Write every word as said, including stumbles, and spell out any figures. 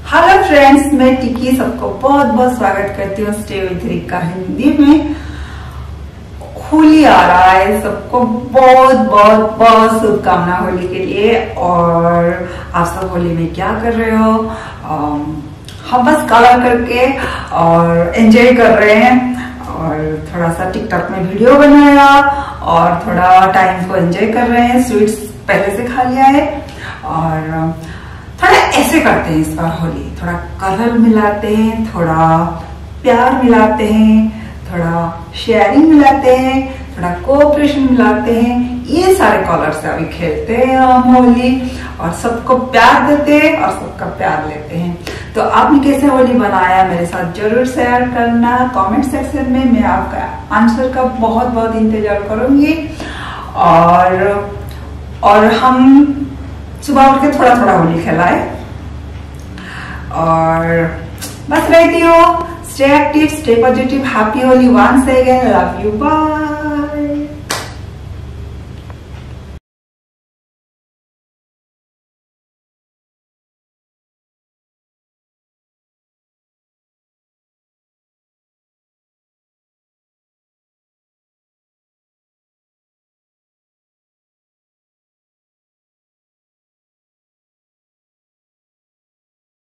Hello friends, मैं टिकी सबको बहुत बहुत स्वागत करती हूँ स्टे विद रिका हिंदी में। होली आ रहा है, सबको बहुत बहुत बहुत शुभकामना होली के लिए। और आप सब होली में क्या कर रहे हो? आम, हम बस कलर करके और एंजॉय कर रहे हैं और थोड़ा सा टिकटॉक में वीडियो बनाया और थोड़ा टाइम को एंजॉय कर रहे हैं। स्वीट्स पहले से खा लिया है और थोड़ा ऐसे करते हैं इस बार होली, थोड़ा कलर मिलाते हैं, थोड़ा प्यार मिलाते हैं, थोड़ा शेयरिंग मिलाते हैं, थोड़ा कोऑपरेशन मिलाते हैं। ये सारे कलर से अभी खेलते हैं हम होली और सबको प्यार देते हैं और सबका प्यार लेते हैं। तो आपने कैसे होली बनाया मेरे साथ जरूर शेयर करना कमेंट सेक्शन में। मैं आपका आंसर का बहुत बहुत इंतजार करूंगी। और और हम सुबह उठ के थोड़ा थोड़ा होली खेलाए और बस रहती हो। Stay active, stay positive, happy Holi once again, love you, bye.